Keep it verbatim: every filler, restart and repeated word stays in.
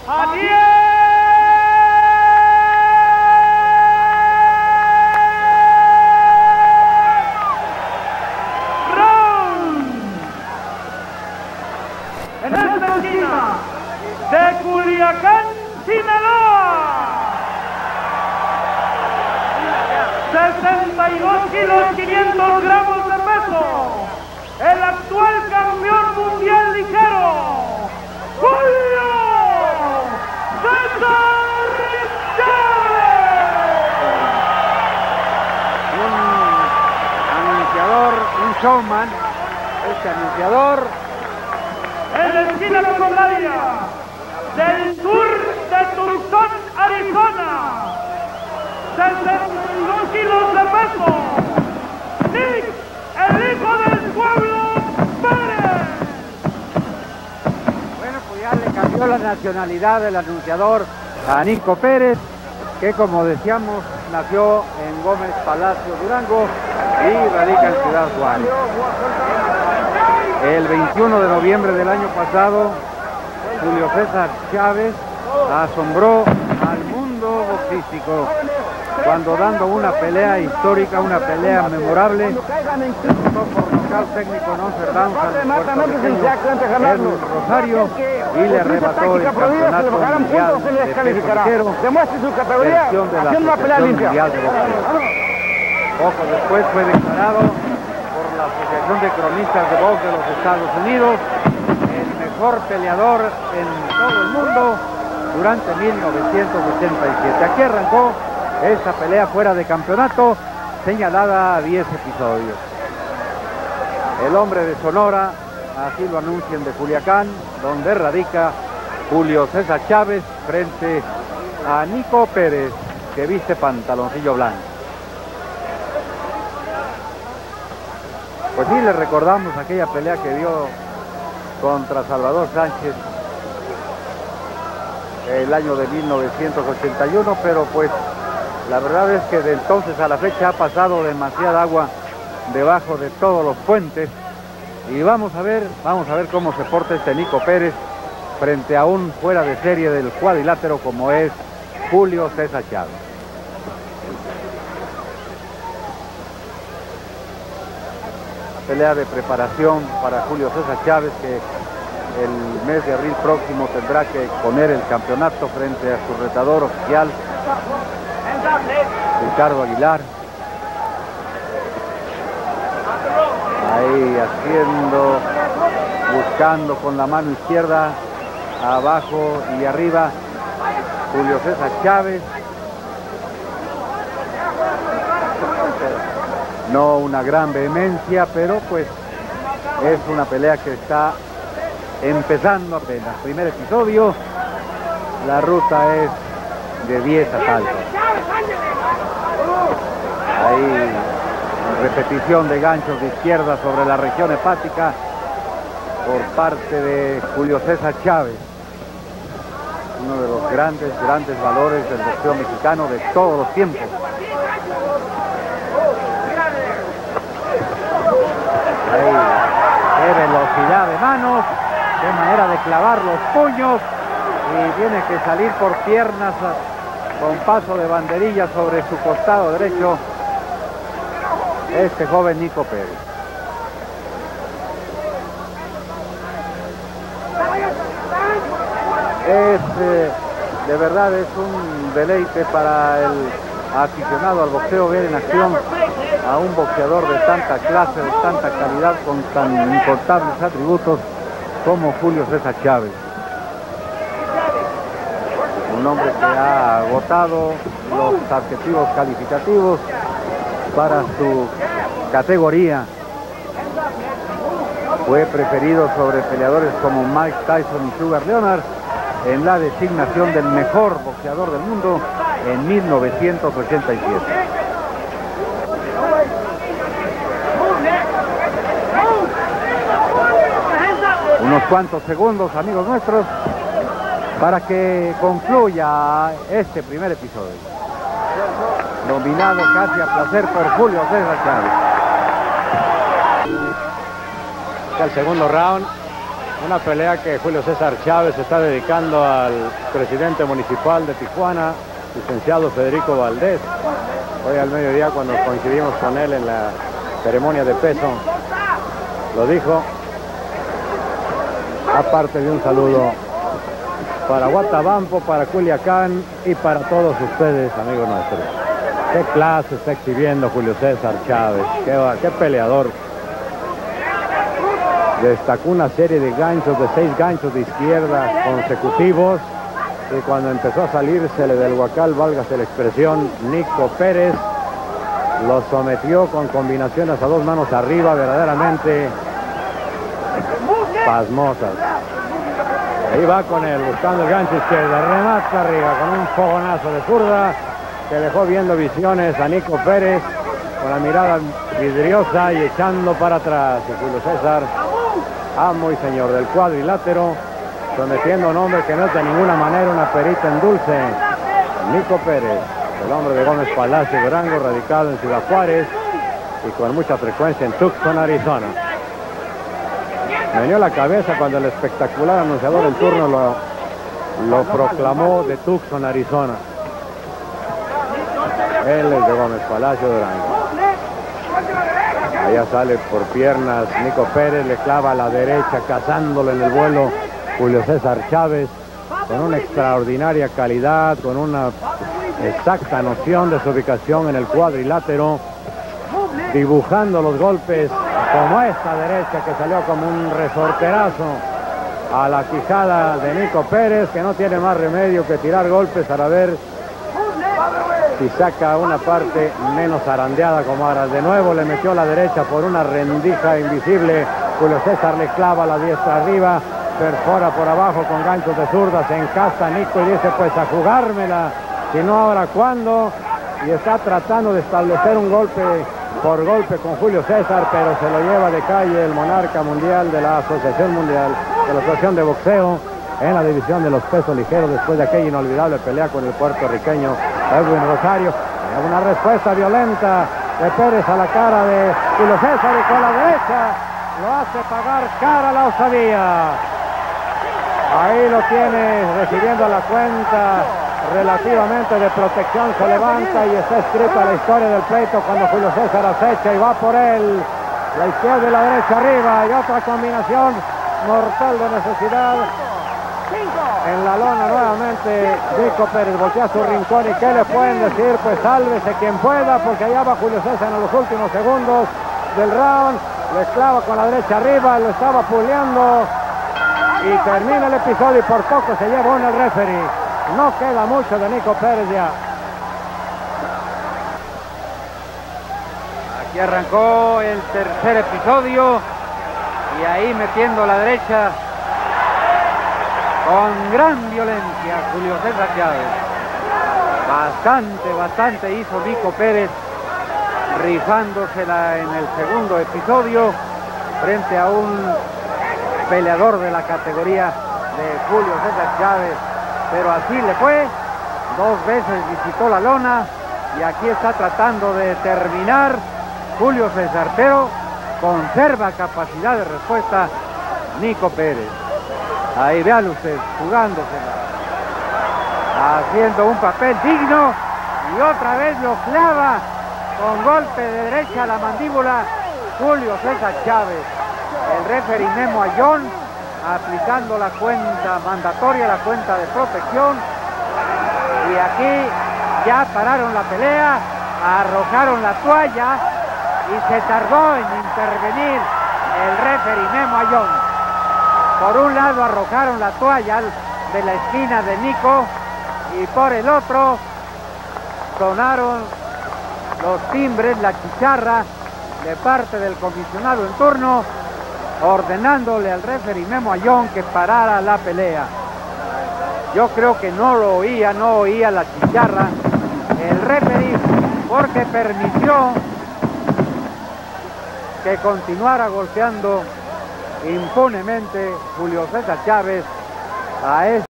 a diez rounds. En esta esquina de Culiacán, Sinaloa, sesenta y dos kilos quinientos gramos de peso, el actual campeón mundial ligero, Julio César Chávez. Un anunciador, un showman, este anunciador. En la esquina contraria del sur de Tucson, Arizona, sesenta y dos kilos de peso, Nick, el hijo del pueblo, Pérez. Bueno, pues ya le cambió la nacionalidad del anunciador a Nico Pérez, que como decíamos, nació en Gómez Palacio, Durango, y radica en Ciudad Juárez. El veintiuno de noviembre del año pasado, Julio César Chávez asombró al mundo boxístico cuando, dando una pelea histórica, una pelea memorable, derrotó por nocaut técnico en once rounds al puertorriqueño Edwin Rosario y le arrebató el campeonato mundial de peso ligero, versión de la Asociación Mundial de Boxeo. Poco después fue declarado por la Asociación de Cronistas de Box de los Estados Unidos el mejor peleador en todo el mundo durante mil novecientos ochenta y siete. Aquí arrancó esta pelea fuera de campeonato, señalada a diez episodios. El hombre de Sonora, así lo anuncian, de Culiacán, donde radica Julio César Chávez, frente a Nico Pérez, que viste pantaloncillo blanco. Pues sí, le recordamos aquella pelea que dio contra Salvador Sánchez el año de mil novecientos ochenta y uno, pero pues la verdad es que de entonces a la fecha ha pasado demasiada agua debajo de todos los puentes, y vamos a ver, vamos a ver cómo se porta este Nico Pérez frente a un fuera de serie del cuadrilátero como es Julio César Chávez. Pelea de preparación para Julio César Chávez, que el mes de abril próximo tendrá que poner el campeonato frente a su retador oficial, Ricardo Aguilar. Ahí haciendo, buscando con la mano izquierda, abajo y arriba, Julio César Chávez. No una gran vehemencia, pero pues es una pelea que está empezando apenas. Primer episodio, la ruta es de diez asaltos. Ahí, repetición de ganchos de izquierda sobre la región hepática por parte de Julio César Chávez, uno de los grandes, grandes valores del boxeo mexicano de todos los tiempos. Ahí, qué velocidad de manos, qué manera de clavar los puños, y tiene que salir por piernas con paso de banderilla sobre su costado derecho este joven Nico Pérez. Es, eh, de verdad es un deleite para el aficionado al boxeo ver en acción a un boxeador de tanta clase, de tanta calidad, con tan incontables atributos como Julio César Chávez. Un hombre que ha agotado los adjetivos calificativos para su categoría. Fue preferido sobre peleadores como Mike Tyson y Sugar Leonard en la designación del mejor boxeador del mundo en mil novecientos ochenta y siete. Unos cuantos segundos, amigos nuestros, para que concluya este primer episodio. Dominado casi a placer por Julio César Chávez. El segundo round, Una pelea que Julio César Chávez está dedicando al presidente municipal de Tijuana, licenciado Federico Valdés. Hoy al mediodía, cuando coincidimos con él en la ceremonia de peso, lo dijo. Aparte de un saludo para Guatabampo, para Culiacán y para todos ustedes, amigos nuestros. Qué clase está exhibiendo Julio César Chávez, qué, qué peleador. Destacó una serie de ganchos, de seis ganchos de izquierda consecutivos, y cuando empezó a salírsele del huacal, válgase la expresión, Nico Pérez lo sometió con combinaciones a dos manos arriba verdaderamente pasmosas. Ahí va con él, buscando el gancho izquierdo, remata arriba con un fogonazo de zurda que dejó viendo visiones a Nico Pérez con la mirada vidriosa y echando para atrás. Y Julio César, amo y señor del cuadrilátero, sometiendo a un hombre que no es de ninguna manera una perita en dulce. Nico Pérez, el hombre de Gómez Palacio Durango, radicado en Ciudad Juárez y con mucha frecuencia en Tucson, Arizona. Me venía a la cabeza cuando el espectacular anunciador en turno lo, lo proclamó de Tucson, Arizona. Él es de Gómez Palacio Durango. Allá sale por piernas Nico Pérez, le clava a la derecha, cazándolo en el vuelo Julio César Chávez, con una extraordinaria calidad, con una exacta noción de su ubicación en el cuadrilátero, dibujando los golpes como esta derecha que salió como un resorterazo a la quijada de Nico Pérez, que no tiene más remedio que tirar golpes para ver si saca una parte menos zarandeada como ahora. De nuevo le metió la derecha por una rendija invisible. Julio César le clava la diestra arriba, perfora por abajo con ganchos de zurda, se encasta Nico y dice: pues a jugármela, si no ahora cuándo. Y está tratando de establecer un golpe por golpe con Julio César, pero se lo lleva de calle el monarca mundial de la Asociación Mundial, de la Asociación de Boxeo, en la división de los pesos ligeros, después de aquella inolvidable pelea con el puertorriqueño Edwin Rosario. Una respuesta violenta de Pérez a la cara de Julio César, y con la derecha lo hace pagar cara la osadía. Ahí lo tiene recibiendo la cuenta relativamente de protección, se levanta y está escrita la historia del pleito cuando Julio César acecha y va por él. La izquierda y la derecha arriba, y otra combinación mortal de necesidad. En la lona nuevamente Nico Pérez voltea su rincón, y ¿qué le pueden decir? Pues sálvese quien pueda, porque allá va Julio César en los últimos segundos del round. Le clava con la derecha arriba, lo estaba puleando y termina el episodio, y por poco se lleva uno el referee. No queda mucho de Nico Pérez ya. Aquí arrancó el tercer episodio, y ahí metiendo la derecha con gran violencia Julio César Chávez. Bastante, bastante hizo Nico Pérez, rifándosela en el segundo episodio frente a un peleador de la categoría de Julio César Chávez. Pero así le fue, dos veces visitó la lona, y aquí está tratando de terminar Julio César, pero conserva capacidad de respuesta Nico Pérez. Ahí véalo usted, jugándosela, haciendo un papel digno, y otra vez lo clava con golpe de derecha a la mandíbula Julio César Chávez. El referee Memo Ayón aplicando la cuenta mandatoria, la cuenta de protección, y aquí ya pararon la pelea, arrojaron la toalla y se tardó en intervenir el referee Memo Ayón. Por un lado arrojaron la toalla de la esquina de Nico, y por el otro sonaron los timbres, la chicharra de parte del comisionado en turno, ordenándole al referee Memo Ayón que parara la pelea. Yo creo que no lo oía, no oía la chicharra el referee, porque permitió que continuara golpeando impunemente Julio César Chávez a este